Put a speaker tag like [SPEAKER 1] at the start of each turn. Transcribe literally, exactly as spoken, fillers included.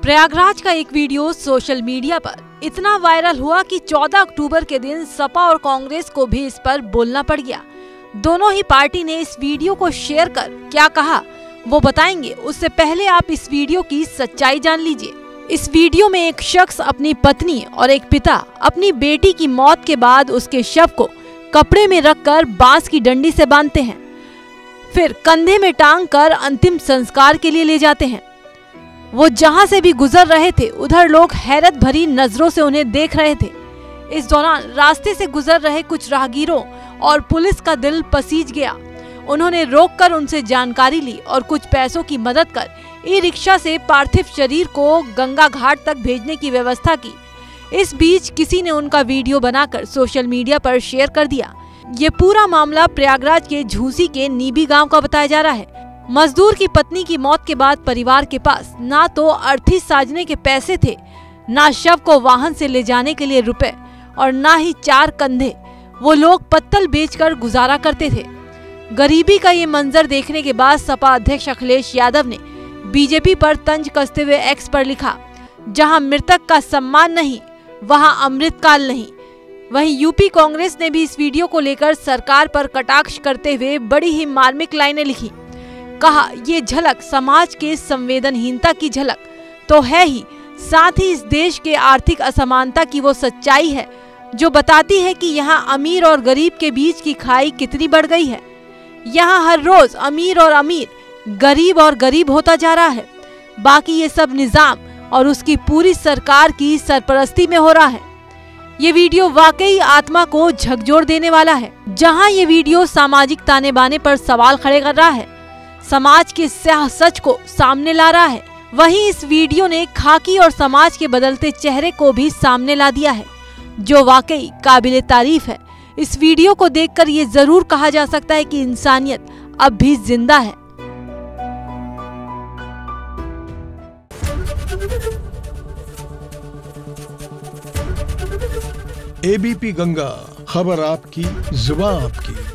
[SPEAKER 1] प्रयागराज का एक video social media पर इतना वायरल हुआ कि चौदह अक्टूबर के दिन सपा और कांग्रेस को भी इस पर बोलना पड़ गया। दोनों ही पार्टी ने इस वीडियो को शेयर कर क्या कहा वो बताएंगे। उससे पहले आप इस वीडियो की सच्चाई जान लीजिए। इस वीडियो में एक शख्स अपनी पत्नी और एक पिता अपनी बेटी की मौत के बाद उसके शव को कपड़े में रखकर बांस की डंडी से बांधते हैं, फिर कंधे में टांग कर अंतिम संस्कार के लिए ले जाते हैं। वो जहां से भी गुजर रहे थे उधर लोग हैरत भरी नजरों से उन्हें देख रहे थे। इस दौरान रास्ते से गुजर रहे कुछ राहगीरों और पुलिस का दिल पसीज गया। उन्होंने रोककर उनसे जानकारी ली और कुछ पैसों की मदद कर ई रिक्शा से पार्थिव शरीर को गंगा घाट तक भेजने की व्यवस्था की। इस बीच किसी ने उनका वीडियो बनाकर सोशल मीडिया पर शेयर कर दिया। ये पूरा मामला प्रयागराज के झूसी के नीबी गांव का बताया जा रहा है। मजदूर की पत्नी की मौत के बाद परिवार के पास ना तो अर्थी साजने के पैसे थे, ना शव को वाहन से ले जाने के लिए रुपए और ना ही चार कंधे। वो लोग पत्तल बेचकर गुजारा करते थे। गरीबी का ये मंजर देखने के बाद सपा अध्यक्ष अखिलेश यादव ने बीजेपी पर तंज कसते हुए एक्स पर लिखा, जहां मृतक का सम्मान नहीं वहां अमृतकाल नहीं। वहीं यूपी कांग्रेस ने भी इस वीडियो को लेकर सरकार पर कटाक्ष करते हुए बड़ी ही मार्मिक लाइनें लिखी। कहा, ये झलक समाज के संवेदनहीनता की झलक तो है ही, साथ ही इस देश के आर्थिक असमानता की वो सच्चाई है जो बताती है कि यहाँ अमीर और गरीब के बीच की खाई कितनी बढ़ गई है। यहाँ हर रोज अमीर और अमीर, गरीब और गरीब होता जा रहा है। बाकी ये सब निजाम और उसकी पूरी सरकार की सरपरस्ती में हो रहा है। ये वीडियो वाकई आत्मा को झकझोर देने वाला है। जहाँ ये वीडियो सामाजिक ताने बाने पर सवाल खड़े कर रहा है, समाज के स्याह सच को सामने ला रहा है, वहीं इस वीडियो ने खाकी और समाज के बदलते चेहरे को भी सामने ला दिया है, जो वाकई काबिले तारीफ है। इस वीडियो को देखकर ये जरूर कहा जा सकता है कि इंसानियत अब भी जिंदा है।
[SPEAKER 2] एबीपी गंगा, खबर आपकी, जुबान आपकी।